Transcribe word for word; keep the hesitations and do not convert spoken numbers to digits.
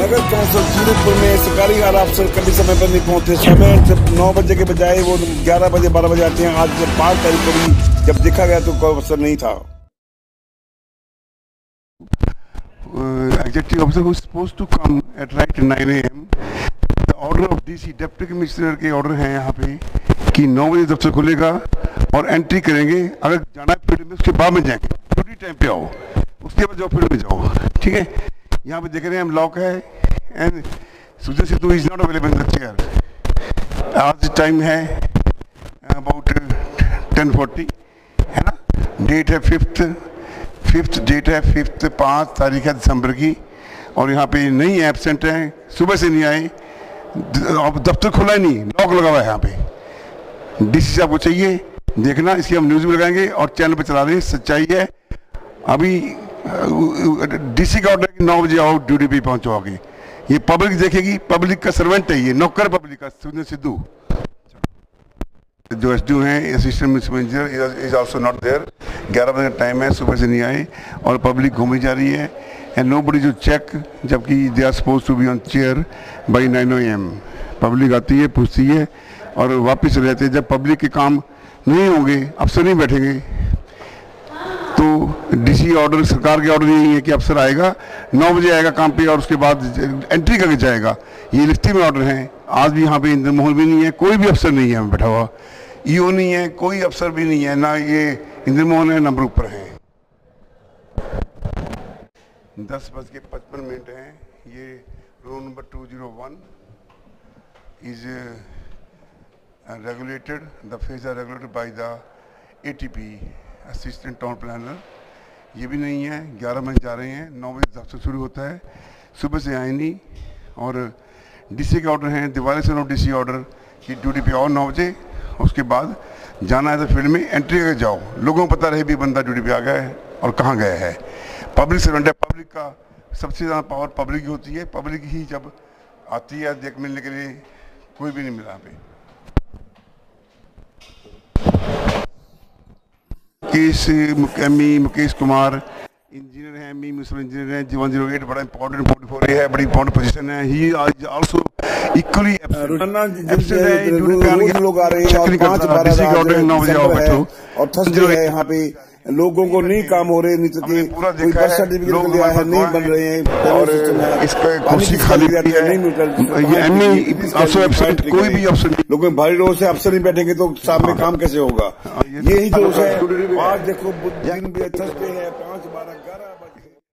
नगर council Surajpur में सरकारी आला अफसर कभी समय पर नहीं पहुंचे। समय से नौ बजे के बजाय वो ग्यारह बजे बारह बजे आते हैं। आज पाँच तारीख को भी जब देखा गया तो कोई अफसर नहीं था। Executive officer who is supposed to come at right nine A M The order of D C Deputy Commissioner के ऑर्डर हैं यहाँ पे कि नौ बजे दफ्तर खुलेगा और एंट्री करेंगे। अगर जाना है फील्ड में उसके बाद में जाएंगे, ड्यूटी टाइम पे आओ, उसके बाद जाओ फील्ड में जाओ, ठीक है। यहाँ पे देख रहे हैं हम लॉक है and Sujay Sidhu is not available in the chair. आज टाइम है अबाउट टेन फोर्टी है ना। डेट है फिफ्थ फिफ्थ डेट है फिफ्थ पाँच तारीख है दिसंबर की और यहाँ पे नहीं है, एबसेंट है, सुबह से नहीं आए। दफ्तर खुला ही नहीं, लॉक लगा हुआ है यहाँ पे। डीसी साहब को चाहिए देखना, इसकी हम न्यूज़ भी लगाएंगे और चैनल पे चला रहे हैं। सच्चाई है अभी डीसी का ऑर्डर कि नौ बजे आओ, ड्यूटी पे पहुंचो आगे। ये पब्लिक देखेगी, पब्लिक का सर्वेंट है ये, नौकर पब्लिक का। सुजय सिद्धू जो एसडीओ हैं, assistant municipal engineer is also not there. ग्यारह बजे का टाइम है, सुबह से नहीं आए और पब्लिक घूमी जा रही है एंड नो बडी जो चेक, जबकि they are suppose to be on chair by nine a m. Public आती है, पूछती है और वापस चले जाते हैं। जब पब्लिक के काम नहीं होंगे, अफसर नहीं बैठेंगे, तो डीसी ऑर्डर, सरकार के ऑर्डर यही है कि अफसर आएगा नौ बजे आएगा काम पे और उसके बाद एंट्री करके जाएगा। ये लिखती में ऑर्डर हैं। आज भी यहाँ पे इंद्र मोहन भी नहीं है, कोई भी अफसर नहीं है हमें बैठा हुआ, ईओ नहीं है, कोई अफसर भी नहीं है, ना ये इंद्र मोहन है नंबर ऊपर है। दस बज के पचपन मिनट हैं। ये roll number two zero one is regulated, the phase are regulated by the ATP assistant town planner. ये भी नहीं है, ग्यारह बजे जा रहे हैं, नौ बजे दफ्तर शुरू होता है, सुबह से आए नहीं। और डीसी के ऑर्डर हैं, दिवाली से नो डीसी ऑर्डर कि ड्यूटी पे आओ नौ बजे, उसके बाद जाना है तो फील्ड में एंट्री करके जाओ, लोगों को पता रहे भी बंदा ड्यूटी पे आ गया है और कहाँ गया है। पब्लिक सर्वेंट है, पब्लिक का सबसे ज़्यादा पावर पब्लिक की होती है। पब्लिक ही जब आती है देख मिलने के लिए, कोई भी नहीं मिला यहाँ पे। मुकेश एमई मुकेश कुमार इंजीनियर हैं, एमई म्यूनिसिपल इंजीनियर हैं, वन जीरो एट बड़ा इंपॉर्टेंट फोर्टी है, बड़ी इंपॉर्टेंट पोजीशन है। ही आल्सो इक्वली लोग आ रहे हैं और पाँच बारह ऑर्डर नौ बजे आओ बैठो और थर्सडे है। यहाँ पे लोगों को नहीं काम हो रहे, नहीं पूरा बर्थ सर्टिफिकेट लिया है, नहीं बन रहे हैं और इसका कुर्सी खाली नहीं मिल रहा। कोई भी अफसर, लोगों में भारी रोज से अफसर नहीं बैठेंगे तो सामने काम कैसे होगा? यही दोष है। आज देखो दिन भी थर्सडे है।